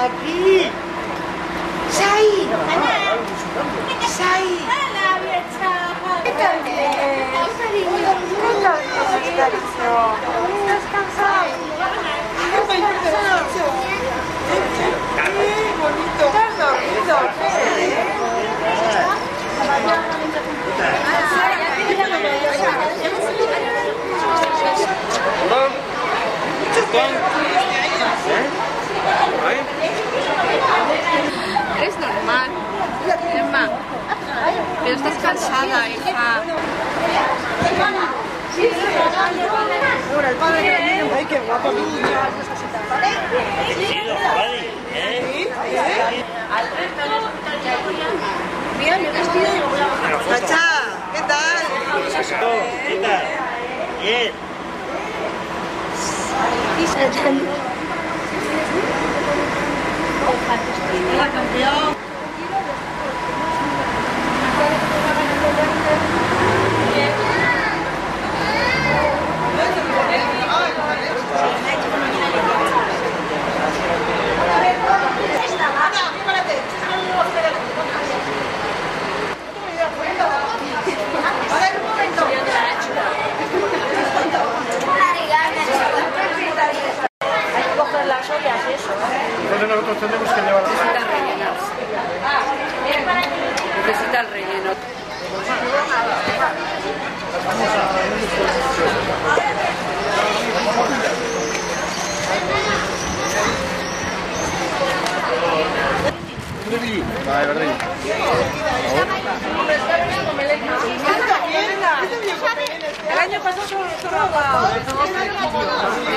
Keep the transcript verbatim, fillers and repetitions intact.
Aquí. Sai. Sai. ¿Qué tal? ¿Qué tal? ¿Estás cansado? ¿Estás cansado? ¡Qué bonito! ¿Estás dormido? Es normal, Emma, pero estás cansada, hija. Ahora el padre que la niña, ¡ay, qué guapo mi niño! Mira mi vestido y Pacha, ¿qué tal? ¿Qué tal? Bien. la campeón. Entonces nosotros tendremos que llevar... Necesita rellenarse. Necesita el relleno. Vale, verdad. El año pasado solo